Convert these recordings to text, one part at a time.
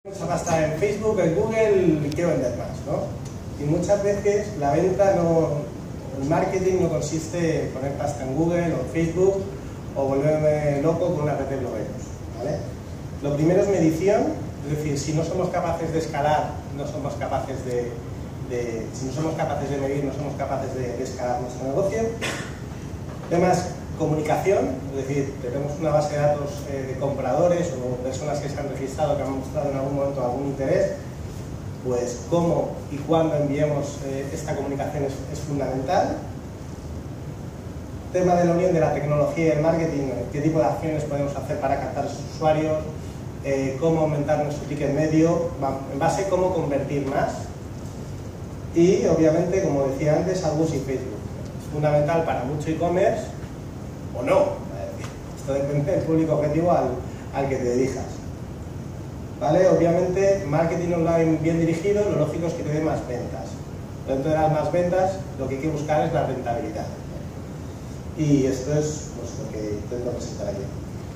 Mucha pasta en Facebook, en Google, quiero vender más, ¿no? Y muchas veces la venta el marketing no consiste en poner pasta en Google o en Facebook o volverme loco con una red de blogueros, ¿vale? Lo primero es medición, es decir, si no somos capaces de escalar, no somos capaces si no somos capaces de medir, no somos capaces de escalar nuestro negocio. Además, comunicación, es decir, tenemos una base de datos de compradores o personas que se han registrado, que han mostrado en algún momento algún interés, pues cómo y cuándo enviemos esta comunicación es fundamental. Tema de la unión de la tecnología y el marketing, qué tipo de acciones podemos hacer para captar a esos usuarios, cómo aumentar nuestro ticket medio, en base a cómo convertir más. Y obviamente, como decía antes, AdWords y Facebook. Es fundamental para mucho e-commerce o no. Esto depende del público objetivo al que te dirijas. ¿Vale? Obviamente, marketing online bien dirigido, lo lógico es que te dé más ventas. Dentro de las más ventas, lo que hay que buscar es la rentabilidad. Y esto es pues, lo que intento presentar aquí.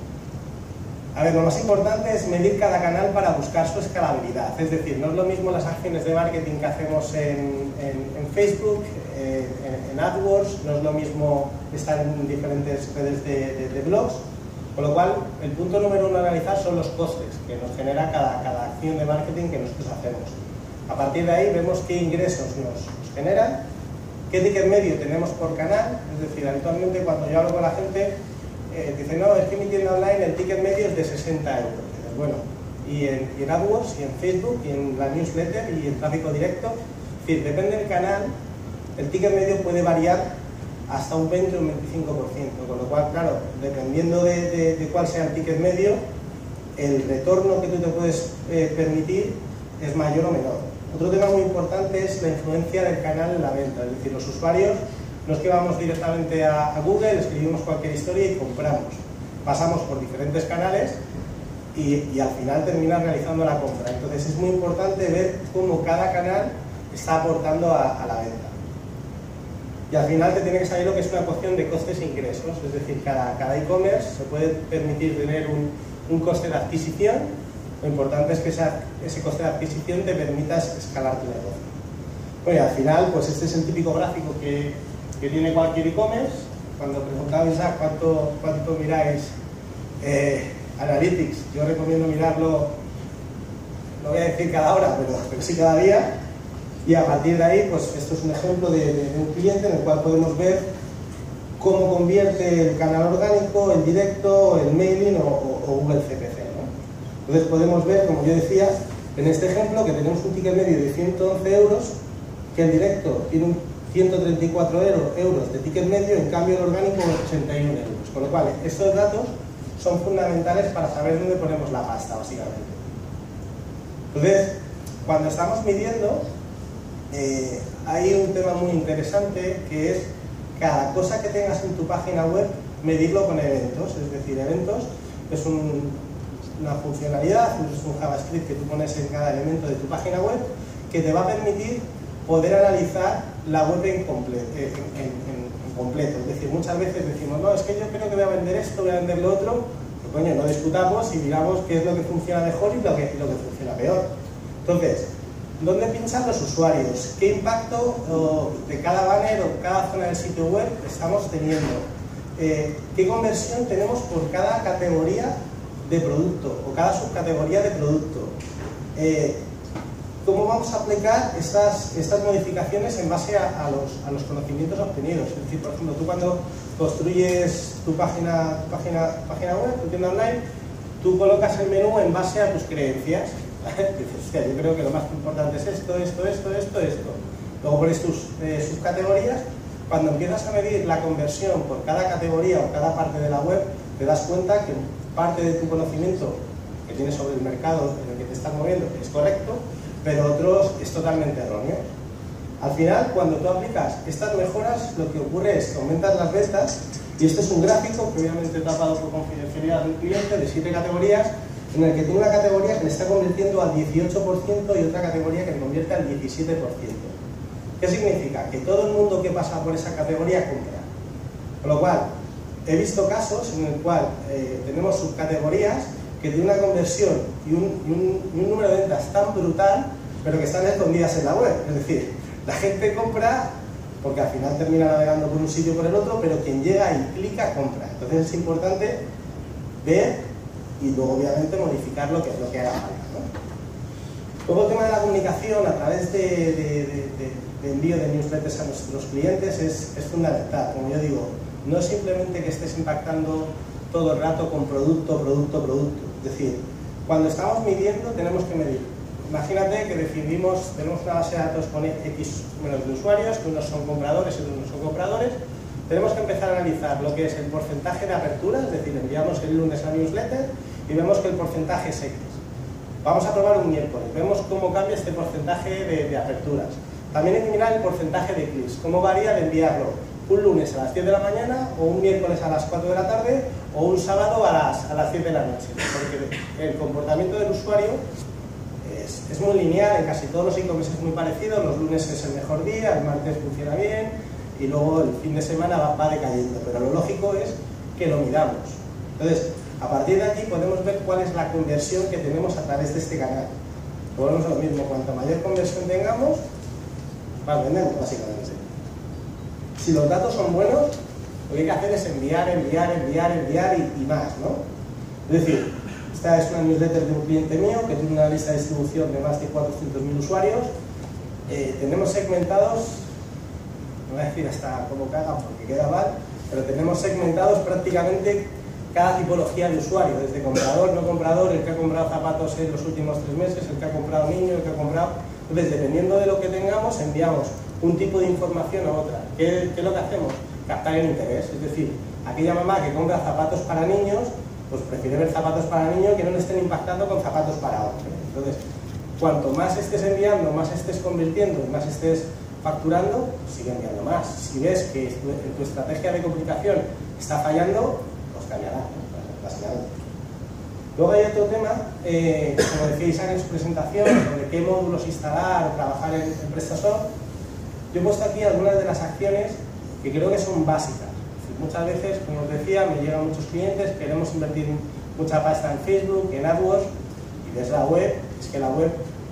A ver, lo más importante es medir cada canal para buscar su escalabilidad. Es decir, no es lo mismo las acciones de marketing que hacemos en Facebook, en AdWords, no es lo mismo estar en diferentes redes de blogs, con lo cual el punto número uno a analizar son los costes que nos genera cada acción de marketing que nosotros hacemos. A partir de ahí vemos qué ingresos nos generan, qué ticket medio tenemos por canal, es decir, habitualmente cuando yo hablo con la gente, dice, no, es que mi tienda online el ticket medio es de 60 euros. Dices, bueno, y en AdWords, y en Facebook, y en la newsletter, y en tráfico directo, es decir, depende del canal, el ticket medio puede variar hasta un 20 o un 25%, con lo cual, claro, dependiendo de cuál sea el ticket medio, el retorno que tú te puedes permitir es mayor o menor. Otro tema muy importante es la influencia del canal en la venta, es decir, los usuarios no es que vamos directamente a Google, escribimos cualquier historia y compramos. Pasamos por diferentes canales y al final termina realizando la compra. Entonces es muy importante ver cómo cada canal está aportando a la venta. Y al final te tiene que salir lo que es una ecuación de costes e ingresos, es decir, cada e-commerce se puede permitir tener un coste de adquisición. Lo importante es que ese coste de adquisición te permita escalar tu negocio. Bueno, y al final, pues este es el típico gráfico que tiene cualquier e-commerce. Cuando preguntabais a cuánto miráis Analytics, yo recomiendo mirarlo, no voy a decir cada hora, pero sí cada día. Y a partir de ahí, pues esto es un ejemplo de un cliente en el cual podemos ver cómo convierte el canal orgánico, el directo, el mailing o Google CPC, ¿no? Entonces podemos ver, como yo decía, en este ejemplo que tenemos un ticket medio de 111 euros, que el directo tiene un 134 euros de ticket medio, en cambio el orgánico 81 euros. Con lo cual, estos datos son fundamentales para saber dónde ponemos la pasta, básicamente. Entonces, cuando estamos midiendo, hay un tema muy interesante que es cada cosa que tengas en tu página web, medirlo con eventos. Es decir, eventos es una funcionalidad, es un JavaScript que tú pones en cada elemento de tu página web que te va a permitir poder analizar la web en completo. Es decir, muchas veces decimos, no, es que yo creo que voy a vender esto, voy a vender lo otro, pues coño, no discutamos y miramos qué es lo que funciona mejor y lo que funciona peor. Entonces, ¿dónde pinchan los usuarios? ¿Qué impacto de cada banner o cada zona del sitio web estamos teniendo? ¿Qué conversión tenemos por cada categoría de producto o cada subcategoría de producto? ¿Cómo vamos a aplicar estas modificaciones en base a los conocimientos obtenidos? Es decir, por ejemplo, tú cuando construyes tu página web, tu tienda online, tú colocas el menú en base a tus creencias. Dices, hostia, yo creo que lo más importante es esto. Luego pones tus subcategorías. Cuando empiezas a medir la conversión por cada categoría o cada parte de la web, te das cuenta que parte de tu conocimiento que tienes sobre el mercado en el que te estás moviendo es correcto, pero otros es totalmente erróneo. Al final, cuando tú aplicas estas mejoras, lo que ocurre es que aumentas las ventas, y este es un gráfico que obviamente he tapado por confidencialidad de un cliente de 7 categorías, en el que tiene una categoría que le está convirtiendo al 18% y otra categoría que le convierte al 17%. ¿Qué significa? Que todo el mundo que pasa por esa categoría compra. Con lo cual, he visto casos en el cual tenemos subcategorías que tiene una conversión y un número de ventas tan brutal, pero que están escondidas en la web. Es decir, la gente compra porque al final termina navegando por un sitio o por el otro, pero quien llega y clica, compra. Entonces es importante ver y luego obviamente modificar lo que haga falta, ¿no? Luego el tema de la comunicación a través de envío de newsletters a nuestros clientes es fundamental. Como yo digo, no es simplemente que estés impactando todo el rato con producto. Es decir, cuando estamos midiendo tenemos que medir. Imagínate que tenemos una base de datos con X números de usuarios, que unos son compradores y otros no son compradores. Tenemos que empezar a analizar lo que es el porcentaje de apertura, es decir, enviamos el lunes la newsletter y vemos que el porcentaje es X. Vamos a probar un miércoles, vemos cómo cambia este porcentaje de aperturas. También hay que mirar el porcentaje de clics, cómo varía de enviarlo un lunes a las 10 de la mañana o un miércoles a las 4 de la tarde o un sábado a las 10 de la noche, porque el comportamiento del usuario es muy lineal, en casi todos los e-commerce es muy parecido, los lunes es el mejor día, el martes funciona bien y luego el fin de semana va decayendo, pero lo lógico es que lo midamos. Entonces, a partir de aquí podemos ver cuál es la conversión que tenemos a través de este canal. Volvemos a lo mismo, cuanto mayor conversión tengamos, más vendemos, básicamente. Si los datos son buenos, lo que hay que hacer es enviar y más, ¿no? Es decir, esta es una newsletter de un cliente mío que tiene una lista de distribución de más de 400.000 usuarios. Tenemos segmentados, no voy a decir hasta cómo cagan porque queda mal, pero tenemos segmentados prácticamente cada tipología de usuario, desde comprador, no comprador, el que ha comprado zapatos en los últimos 3 meses, el que ha comprado niño, el que ha comprado... Entonces, dependiendo de lo que tengamos, enviamos un tipo de información a otra. ¿Qué es lo que hacemos? Captar el interés, es decir, aquella mamá que compra zapatos para niños, pues prefiere ver zapatos para niños que no le estén impactando con zapatos para hombres. Entonces, cuanto más estés enviando, más estés convirtiendo y más estés facturando, sigue enviando más. Si ves que tu estrategia de comunicación está fallando, pues cambiará, básicamente. Luego hay otro tema, como decía Isaac en su presentación, sobre qué módulos instalar o trabajar en PrestaShop. Yo he puesto aquí algunas de las acciones que creo que son básicas. Muchas veces, como os decía, me llegan muchos clientes, queremos invertir mucha pasta en Facebook, en AdWords, y ves la web, es que la web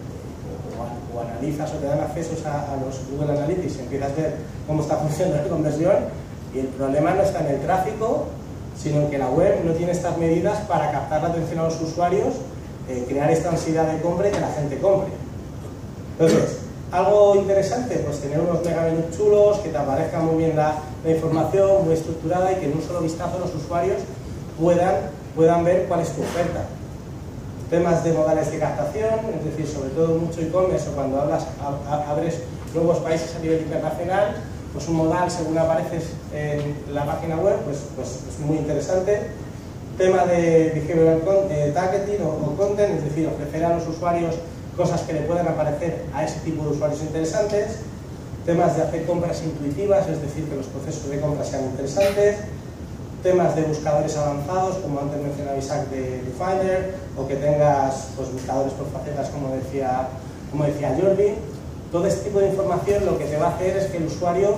o analizas o te dan accesos a los Google Analytics y empiezas a ver cómo está funcionando la conversión, y el problema no está en el tráfico, sino en que la web no tiene estas medidas para captar la atención a los usuarios, crear esta ansiedad de compra y que la gente compre. Entonces, algo interesante, pues tener unos megamenús chulos, que te aparezca muy bien la información, muy estructurada y que en un solo vistazo los usuarios puedan ver cuál es tu oferta. Temas de modales de captación, es decir, sobre todo mucho e-commerce o cuando abres nuevos países a nivel internacional, pues un modal según apareces en la página web, pues es muy interesante. Tema de behavioral targeting o content, es decir, ofrecer a los usuarios cosas que le puedan aparecer a ese tipo de usuarios interesantes. Temas de hacer compras intuitivas, es decir, que los procesos de compra sean interesantes. Temas de buscadores avanzados, como antes mencionaba Isaac de Finder, o que tengas pues, buscadores por facetas, como decía Jordi. Todo este tipo de información lo que te va a hacer es que el usuario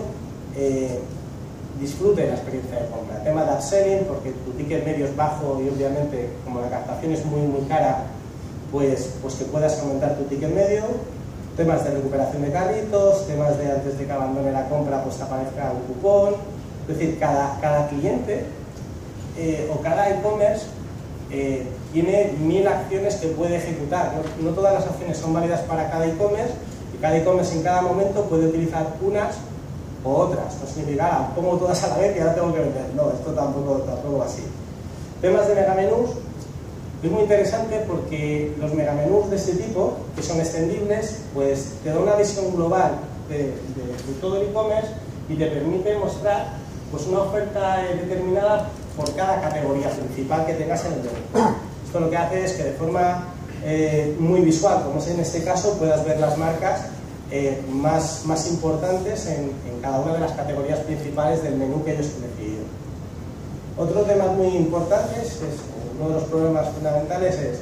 disfrute la experiencia de compra. Tema de upselling, porque tu ticket medio es bajo y obviamente como la captación es muy cara, pues que puedas aumentar tu ticket medio. Temas de recuperación de carritos, temas de antes de que abandone la compra pues te aparezca un cupón. Es decir, cada cliente o cada e-commerce tiene 1000 acciones que puede ejecutar. No todas las acciones son válidas para cada e-commerce y cada e-commerce en cada momento puede utilizar unas o otras. No significa, pongo todas a la vez y ahora tengo que vender. No, esto tampoco va así. Temas de megamenús. Es muy interesante porque los megamenús de este tipo, que son extendibles, pues te da una visión global de todo el e-commerce y te permite mostrar pues, una oferta determinada por cada categoría principal que tengas en el menú. Esto lo que hace es que de forma muy visual, como es en este caso, puedas ver las marcas más importantes en cada una de las categorías principales del menú que ellos han decidido. Otro tema muy importante es uno de los problemas fundamentales es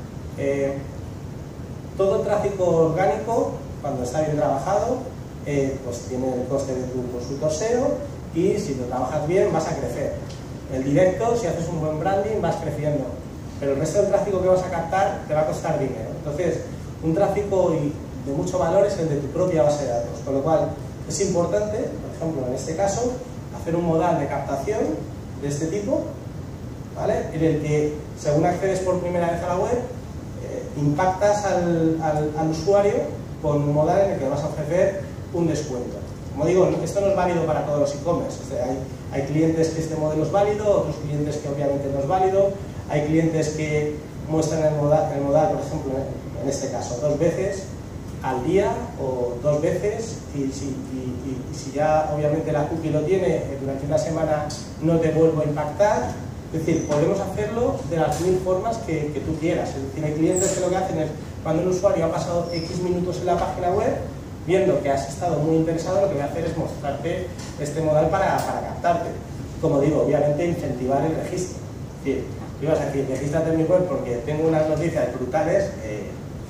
todo el tráfico orgánico, cuando está bien trabajado, pues tiene el coste de tu consultor SEO y si lo trabajas bien vas a crecer. El directo, si haces un buen branding, vas creciendo. pero el resto del tráfico que vas a captar te va a costar dinero. Entonces, un tráfico de mucho valor es el de tu propia base de datos, con lo cual es importante, por ejemplo, en este caso, hacer un modal de captación de este tipo, ¿vale? En el que, según accedes por primera vez a la web, impactas al usuario con un modal en el que vas a ofrecer un descuento. Como digo, esto no es válido para todos los e-commerce. O sea, hay clientes que este modelo es válido, otros clientes que obviamente no es válido, hay clientes que muestran el modal, por ejemplo, en este caso, 2 veces al día o 2 veces, y si ya obviamente la cookie lo tiene, durante una semana no te vuelvo a impactar. Es decir, podemos hacerlo de las 1000 formas que tú quieras. Es decir, hay clientes que lo que hacen es, cuando un usuario ha pasado X minutos en la página web, viendo que has estado muy interesado, lo que voy a hacer es mostrarte este modal para captarte. Como digo, obviamente incentivar el registro. Es decir, ibas a decir, regístrate en mi web porque tengo unas noticias brutales, es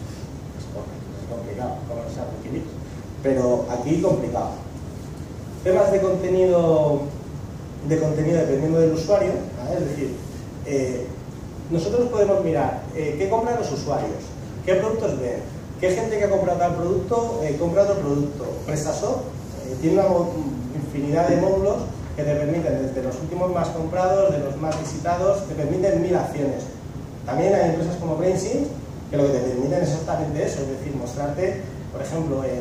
complicado, como no sea Wikileaks, pero aquí complicado. Temas de contenido dependiendo del usuario, ¿vale? Es decir, nosotros podemos mirar qué compran los usuarios, qué productos ven, qué gente que ha comprado tal producto compra otro producto. PrestaShop tiene una infinidad de módulos que te permiten, desde los últimos más comprados, de los más visitados, te permiten 1000 acciones. También hay empresas como BrainSync que lo que te permiten es exactamente eso, es decir, mostrarte, por ejemplo, en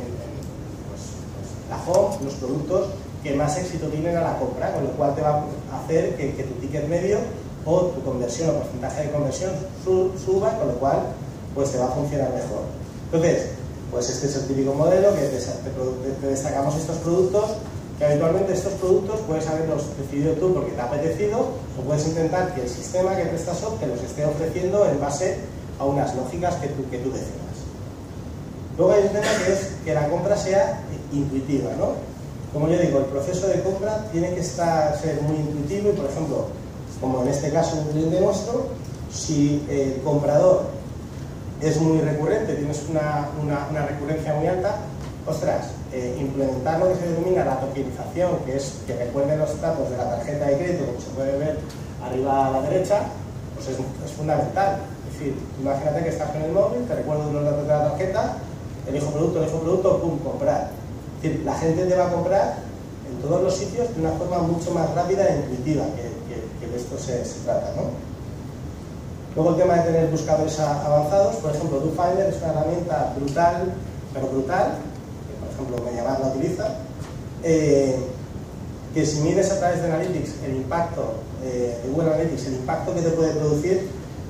la home, los productos que más éxito tienen a la compra, con lo cual te va a hacer que tu ticket medio o tu conversión o porcentaje de conversión suba, con lo cual pues te va a funcionar mejor. Entonces, pues este es el típico modelo que te destacamos estos productos, que habitualmente estos productos puedes haberlos decidido tú porque te ha apetecido, o puedes intentar que el sistema que PrestaShop te los esté ofreciendo en base a unas lógicas que tú definas. Luego hay un tema que es que la compra sea intuitiva, ¿no? Como yo digo, el proceso de compra tiene que ser muy intuitivo y, por ejemplo, como en este caso un cliente nuestro, si el comprador es muy recurrente, tienes una recurrencia muy alta, ostras, implementar lo que se denomina la tokenización, que es que recuerde los datos de la tarjeta de crédito, como se puede ver arriba a la derecha, pues es fundamental. Es decir, imagínate que estás con el móvil, te recuerdo los datos de la tarjeta, elijo producto, pum, comprar. Es decir, la gente te va a comprar en todos los sitios de una forma mucho más rápida e intuitiva, que de esto se trata, ¿no? Luego el tema de tener buscadores avanzados, por ejemplo, DoFinder es una herramienta brutal, pero brutal, que por ejemplo MediaMarkt la utiliza, que si mides a través de Analytics el impacto, de Google Analytics, el impacto que te puede producir,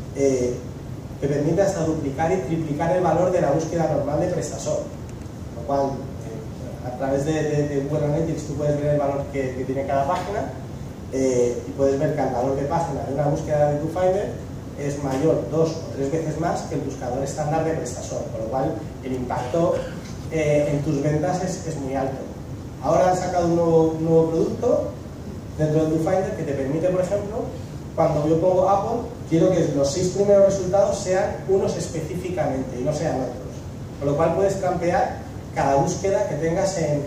te permite hasta duplicar y triplicar el valor de la búsqueda normal de PrestaShop, lo cual a través de Google Analytics tú puedes ver el valor que tiene cada página y puedes ver que el valor de página de una búsqueda de DoFinder es mayor 2 o 3 veces más que el buscador estándar de PrestaShop, con lo cual el impacto en tus ventas es muy alto. Ahora han sacado un nuevo producto dentro de DoFinder que te permite, por ejemplo, cuando yo pongo Apple, quiero que los 6 primeros resultados sean unos específicamente y no sean otros, con lo cual puedes campear cada búsqueda que tengas en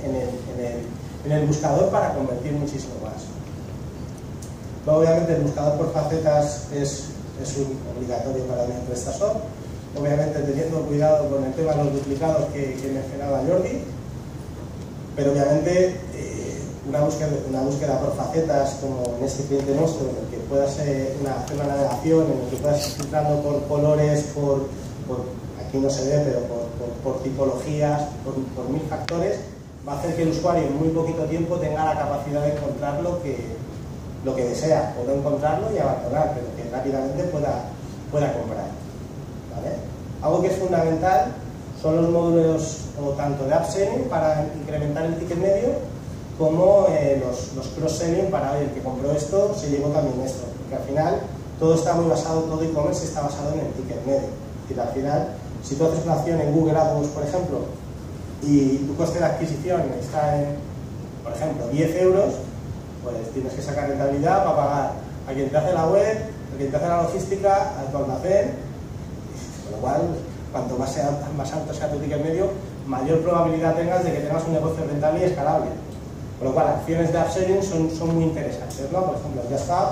el buscador para convertir muchísimo más. Luego, obviamente, el buscador por facetas es un obligatorio para mi PrestaShop, obviamente teniendo cuidado con el tema de los duplicados que mencionaba Jordi, pero obviamente una búsqueda por facetas, como en este cliente nuestro, en el que puedas hacer una navegación, en el que puedas ir filtrando por colores, aquí no se ve, pero por tipologías, por 1000 factores, va a hacer que el usuario en muy poquito tiempo tenga la capacidad de encontrar lo que desea, o no encontrarlo y abandonar, pero que rápidamente pueda comprar, ¿vale? Algo que es fundamental son los módulos o tanto de upselling para incrementar el ticket medio, como los cross-selling para el que compró esto se llevó también esto, porque al final todo está muy basado, todo e-commerce está basado en el ticket medio. Es decir, al final, si tú haces una acción en Google AdWords, por ejemplo, y tu coste de adquisición está en, por ejemplo, 10 euros, pues tienes que sacar rentabilidad para pagar a quien te hace la web, a quien te hace la logística, a tu almacén, con lo cual, cuanto más alto sea tu ticket medio, mayor probabilidad tengas de que tengas un negocio rentable y escalable. Con lo cual, acciones de upselling son muy interesantes, ¿no? Por ejemplo, JustUp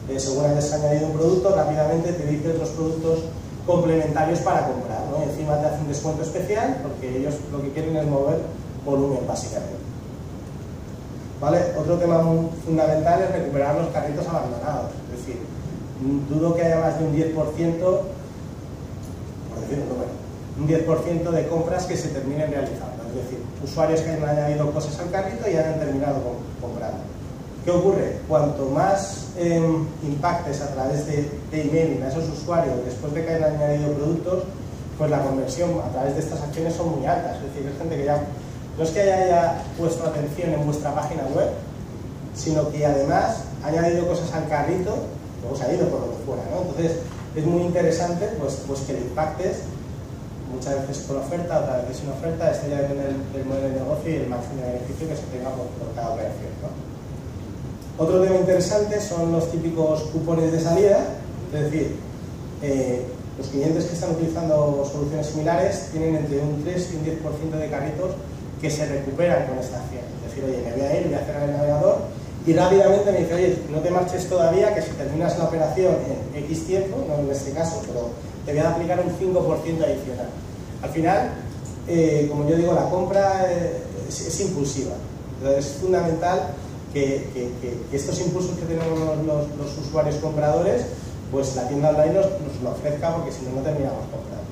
según hayas añadido un producto, rápidamente te dice otros productos complementarios para comprar, ¿no? Y encima te hace un descuento especial porque ellos lo que quieren es mover volumen, básicamente. ¿Vale? Otro tema muy fundamental es recuperar los carritos abandonados. Es decir, dudo que haya más de un 10%, por decir un número, un 10% de compras que se terminen realizando. Es decir, usuarios que han añadido cosas al carrito y han terminado comprando. ¿Qué ocurre? Cuanto más impactes a través de emailing a esos usuarios después de que hayan añadido productos, pues la conversión a través de estas acciones son muy altas. Es decir, es gente que ya no es que haya puesto atención en vuestra página web, sino que además ha añadido cosas al carrito, luego se ha ido por lo que fuera, ¿no? Entonces es muy interesante pues que le impactes muchas veces por oferta, otras veces sin oferta. Esto ya depende del modelo de negocio y el máximo de beneficio que se tenga por cada operación, ¿no? Otro tema interesante son los típicos cupones de salida, es decir, los clientes que están utilizando soluciones similares tienen entre un 3 y un 10% de carritos que se recuperan con esta acción. Es decir, oye, me voy a ir, voy a cerrar el navegador y rápidamente me dice, oye, no te marches todavía, que si terminas la operación en X tiempo, no en este caso, pero te voy a aplicar un 5% adicional. Al final, como yo digo, la compra es impulsiva. Entonces es fundamental que estos impulsos que tenemos los usuarios compradores, pues la tienda online nos lo ofrezca, porque si no, no terminamos comprando.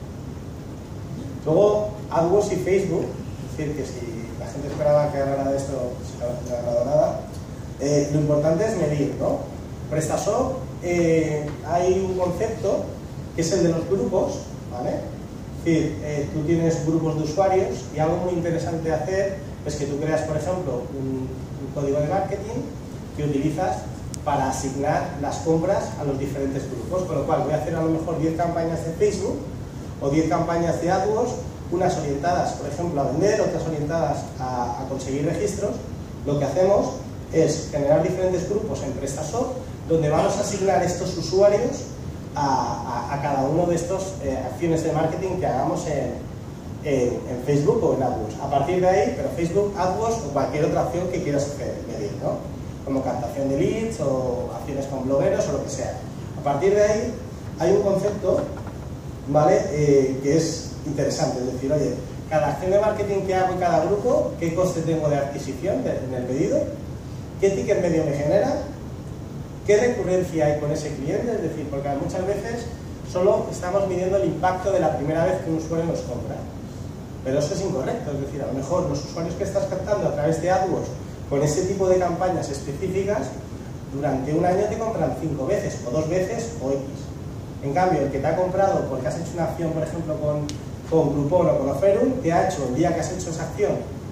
Luego, AdWords y Facebook, es decir, que si la gente esperaba que hablara de esto, no ha hablado nada. Lo importante es medir, ¿no? PrestaShop, hay un concepto que es el de los grupos, ¿vale? Es decir, tú tienes grupos de usuarios y algo muy interesante de hacer es que tú creas, por ejemplo, un código de marketing que utilizas para asignar las compras a los diferentes grupos, con lo cual voy a hacer a lo mejor 10 campañas de Facebook o 10 campañas de AdWords, unas orientadas, por ejemplo, a vender, otras orientadas a conseguir registros. Lo que hacemos es generar diferentes grupos en PrestaShop donde vamos a asignar estos usuarios a cada uno de estas acciones de marketing que hagamos en Facebook o en AdWords. A partir de ahí, pero Facebook, AdWords o cualquier otra acción que quieras medir, ¿no? Como captación de leads o acciones con blogueros o lo que sea. A partir de ahí hay un concepto, ¿vale? Que es interesante, es decir, oye, cada acción de marketing que hago en cada grupo, ¿qué coste tengo de adquisición en el pedido? ¿Qué ticket medio me genera? ¿Qué recurrencia hay con ese cliente? Es decir, porque muchas veces solo estamos midiendo el impacto de la primera vez que un usuario nos compra. Pero eso es incorrecto, es decir, a lo mejor los usuarios que estás captando a través de AdWords con ese tipo de campañas específicas, durante un año te compran 5 veces, o 2 veces, o X. En cambio, el que te ha comprado porque has hecho una acción, por ejemplo, con Groupon o con Oferum, te ha hecho el día que has hecho esa acción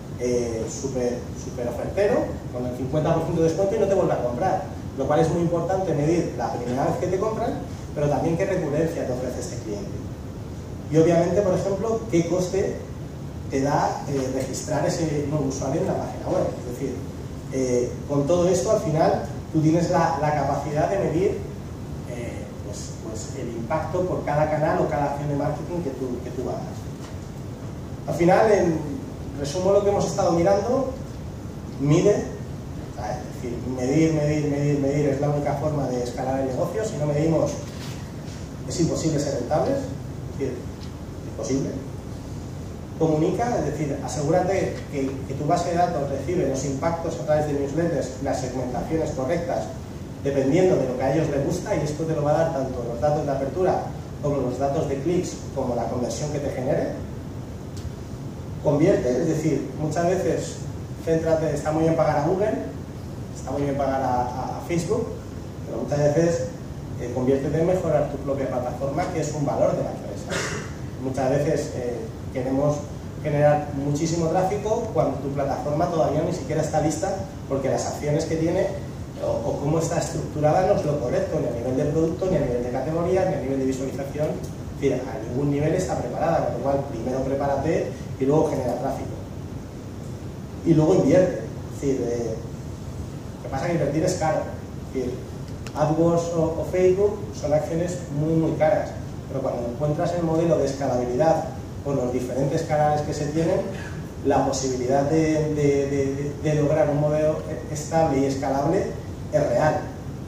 súper ofertero, con el 50% de descuento y no te vuelve a comprar. Lo cual es muy importante medir la primera vez que te compran, pero también qué recurrencia te ofrece este cliente. Y obviamente, por ejemplo, qué coste te da registrar ese nuevo usuario en la página web. Es decir, con todo esto, al final, tú tienes la capacidad de medir pues el impacto por cada canal o cada acción de marketing que tú hagas. Al final, en resumo lo que hemos estado mirando, mide. Es decir, medir es la única forma de escalar el negocio. Si no medimos, es imposible ser rentables, es decir, imposible. Comunica, es decir, asegúrate que tu base de datos recibe los impactos a través de newsletters, las segmentaciones correctas, dependiendo de lo que a ellos les gusta, y esto te lo va a dar tanto los datos de apertura como los datos de clics, como la conversión que te genere. Convierte, es decir, muchas veces, céntrate, está muy bien pagar a Google, está muy bien pagar a Facebook, pero muchas veces conviértete en mejorar tu propia plataforma, que es un valor de la empresa. Muchas veces queremos generar muchísimo tráfico cuando tu plataforma todavía ni siquiera está lista, porque las acciones que tiene o cómo está estructurada no es lo correcto, ni a nivel de producto, ni a nivel de categoría, ni a nivel de visualización. Es decir, a ningún nivel está preparada, con lo cual primero prepárate y luego genera tráfico. Y luego invierte. Es decir, lo que pasa es que invertir es caro. Es decir, AdWords o Facebook son acciones muy caras, pero cuando encuentras el modelo de escalabilidad con los diferentes canales que se tienen, la posibilidad de lograr un modelo estable y escalable es real.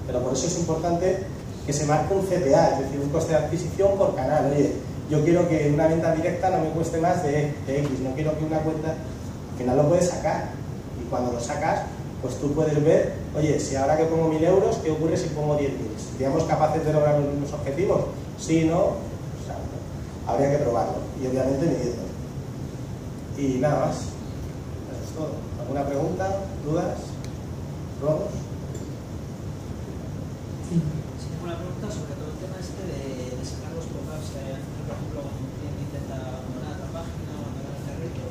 Pero por eso es importante que se marque un CPA, es decir, un coste de adquisición por canal. Oye, yo quiero que una venta directa no me cueste más de X, no quiero que una cuenta, al final lo puedes sacar. Y cuando lo sacas, pues tú puedes ver, oye, si ahora que pongo 1000 euros, ¿qué ocurre si pongo 10.000? ¿Seríamos capaces de lograr los mismos objetivos? Sí, no, o sea, habría que probarlo y obviamente medirlo. Y nada más, eso es todo. ¿Alguna pregunta? ¿Dudas? ¿Probamos? Sí, tengo una pregunta sobre todo el tema este de sacar los pop-ups. Por ejemplo, cuando un cliente intenta abandonar la página o abandonar el carrito,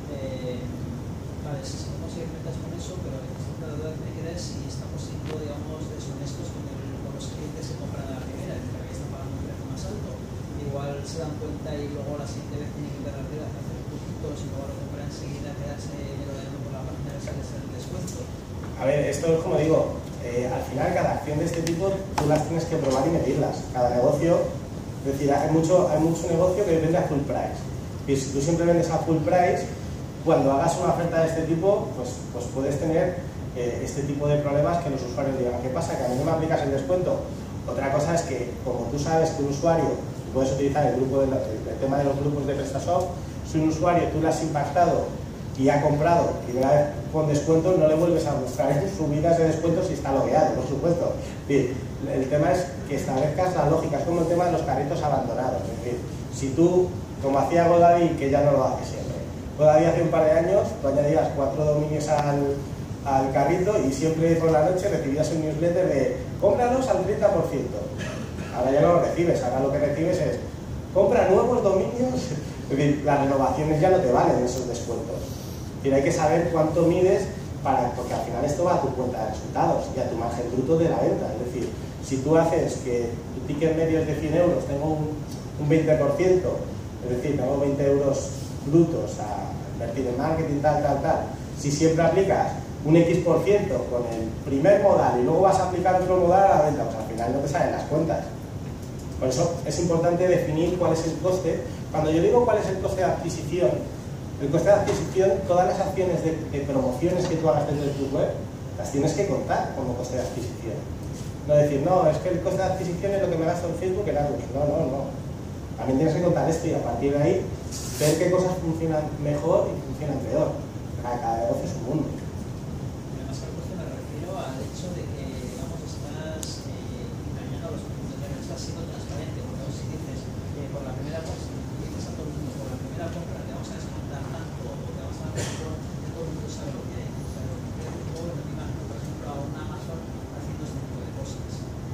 vale, si podemos ir metas con eso, pero la duda que me queda es si estamos siendo, digamos, deshonestos con los clientes que compran a la primera, es decir, que están pagando un precio más alto. Igual se dan cuenta y luego la siguiente vez tienen que dar arriba, hacer puntos y luego lo compran enseguida, quedarse merodeando por la página y sales el descuento. A ver, esto es como digo, al final cada acción de este tipo tú las tienes que probar y medirlas. Cada negocio, es decir, hay mucho negocio que vende a full price. Y si tú siempre vendes a full price, cuando hagas una oferta de este tipo, pues puedes tener este tipo de problemas que los usuarios digan, ¿qué pasa? Que a mí no me aplicas el descuento. Otra cosa es que, como tú sabes que un usuario, puedes utilizar el tema de los grupos de PrestaShop, si un usuario tú le has impactado y ha comprado y una vez con descuento, no le vuelves a mostrar subidas de descuento si está logueado, por supuesto. El tema es que establezcas la lógica, es como el tema de los carritos abandonados. Es decir, si tú, como hacía GoDaddy, que ya no lo hace siempre, GoDaddy hace un par de años, tú añadías 4 dominios al carrito y siempre por la noche recibías un newsletter de cómpralos al 30%. Ahora ya no lo recibes, ahora lo que recibes es compra nuevos dominios, es decir, las renovaciones ya no te valen esos descuentos. Es decir, hay que saber cuánto mides porque al final esto va a tu cuenta de resultados y a tu margen bruto de la venta. Es decir, si tú haces que tu ticket medio es de 100 euros, tengo un 20%, es decir, tengo 20 euros brutos a invertir en marketing, tal, si siempre aplicas un X% con el primer modal y luego vas a aplicar otro modal a la venta, pues al final no te salen las cuentas. Por eso es importante definir cuál es el coste. Cuando yo digo cuál es el coste de adquisición, el coste de adquisición, todas las acciones de promociones que tú hagas dentro de tu web, las tienes que contar como coste de adquisición. No decir, no, es que el coste de adquisición es lo que me gasto en Facebook en AdWords. No. También tienes que contar esto y a partir de ahí ver qué cosas funcionan mejor y funcionan peor. Cada negocio es un mundo. Además, al coste me refiero al hecho de que, digamos, estás engañando a los consumidores, estás siendo transparente, porque si dices por la primera compra, dices a todo el mundo, por la primera compra te vamos a descontar tanto, o te vamos a dar tanto, todo el mundo sabe lo que hay. Luego me imagino, por ejemplo, a un Amazon haciendo este tipo de cosas.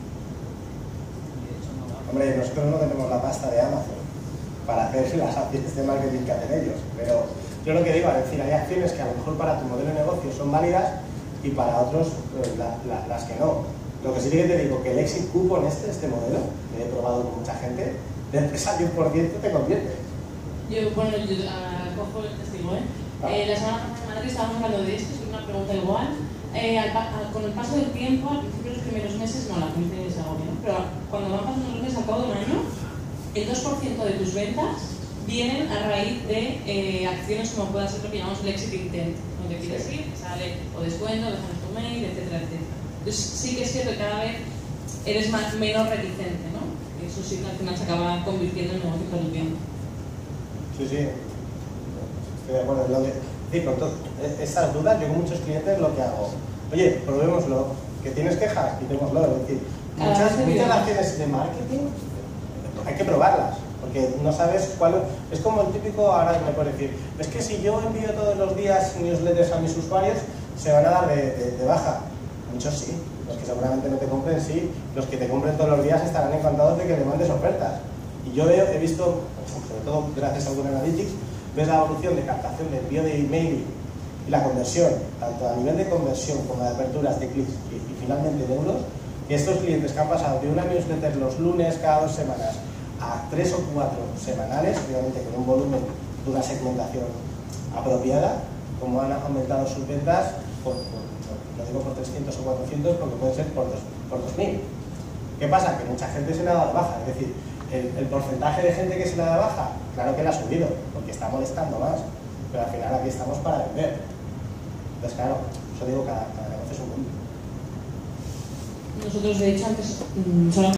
Y de hecho no va. Hombre, nosotros no tenemos la pasta de Amazon para hacer las acciones de marketing que hacen ellos, pero yo lo que digo, es decir, hay acciones que a lo mejor para tu modelo de negocio son válidas y para otros las que no. Lo que sí que te digo, que el exit coupon este modelo, que he probado con mucha gente, de 3 al 10% te convierte. Yo cojo el testigo, La semana pasada en Madrid estábamos hablando de esto, es una pregunta igual. Con el paso del tiempo, al principio de los primeros meses, no, la gente se agobia, ¿no? Pero cuando van pasando los meses, al cabo de un año, el 2% de tus ventas vienen a raíz de acciones como pueda ser lo que llamamos el exit intent, donde quieres ir, sale o descuento, dejas tu mail, etcétera. Entonces sí que es cierto que cada vez eres menos reticente, ¿no? Eso sí que al final se acaba convirtiendo en negocio por el tiempo. Sí, estoy de acuerdo. Con estas dudas, yo con muchos clientes lo que hago, oye, probémoslo, que tienes quejas, quitémoslo. Es decir, muchas acciones de marketing hay que probarlas, porque no sabes cuál es. Como el típico, ahora me puede decir, es que si yo envío todos los días newsletters a mis usuarios, se van a dar de baja. Muchos sí, los que seguramente no te compren sí, los que te compren todos los días estarán encantados de que le mandes ofertas. Y yo he visto, sobre todo gracias a Google Analytics, ves la evolución de captación de envío de email y la conversión, tanto a nivel de conversión como de aperturas de clics y finalmente de euros, y estos clientes que han pasado de una newsletter los lunes cada 2 semanas a 3 o 4 semanales, obviamente con un volumen de una segmentación apropiada, como han aumentado sus ventas no digo por 300 o 400 porque puede ser por 2000. ¿Qué pasa? Que mucha gente se le ha dado de baja, es decir, el porcentaje de gente que se le da de baja, claro que le ha subido, porque está molestando más, pero al final aquí estamos para vender. Entonces, claro, eso digo, cada negocio es un mundo. Nosotros, de hecho, antes solo